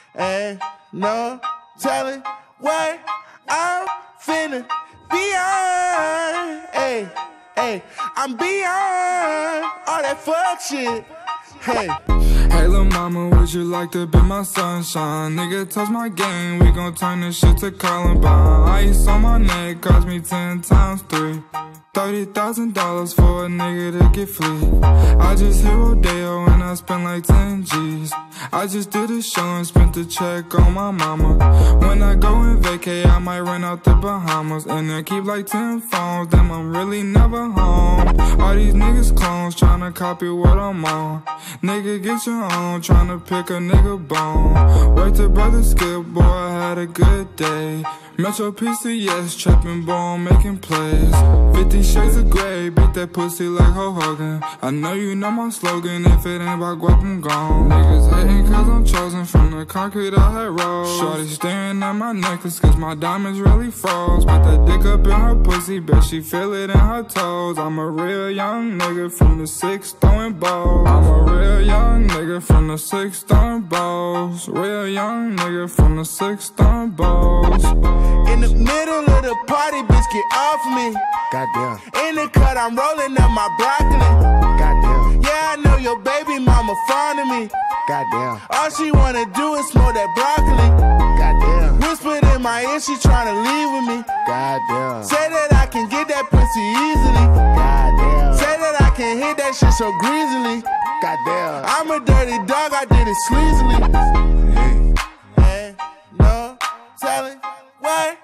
Ain't no telling what I'm finna beyond. Hey, hey, I'm beyond all that fuck shit. Hey. Hey lil' mama, would you like to be my sunshine? Nigga, touch my game, we gon' turn this shit to Columbine. Ice on my neck cost me 10 times 3. $30,000 for a nigga to get flea. I just hit Rodeo and I spent like 10 G's. I just did a show and spent the check on my mama. When I go and vacay, I might rent out the Bahamas. And then keep like 10 phones, damn I'm really never home. All these niggas clones tryna copy what I'm on. Nigga get your own, tryna pick a nigga bone. Worked to brother Skip, boy I had a good day. Metro PCS, trapping boy, making plays. 50 shades of gray, beat that pussy like Ho Hogan. I know you know my slogan, if it ain't about guap, I'm gone. Niggas hating cause I'm chosen, from the concrete I had rose. Shorty staring at my necklace cause my diamonds really froze. Put that dick up in her pussy, bet she feel it in her toes. I'm a real young nigga from the 6 throwing balls. I'm a real young nigga from the 6 throwing balls. Real young nigga from the 6 throwing balls. In the middle of the party, bitch, get off me. Goddamn. In the cut, I'm rolling up my broccoli. Goddamn. Yeah, I know your baby mama fond of me. Goddamn. All she wanna do is smoke that broccoli. Goddamn. Whispered in my ear, she tryna leave with me. Goddamn. Say that I can get that pussy easily. Goddamn. Say that I can hit that shit so greasily. Goddamn. I'm a dirty dog, I did it sleazily. Ain't no telling what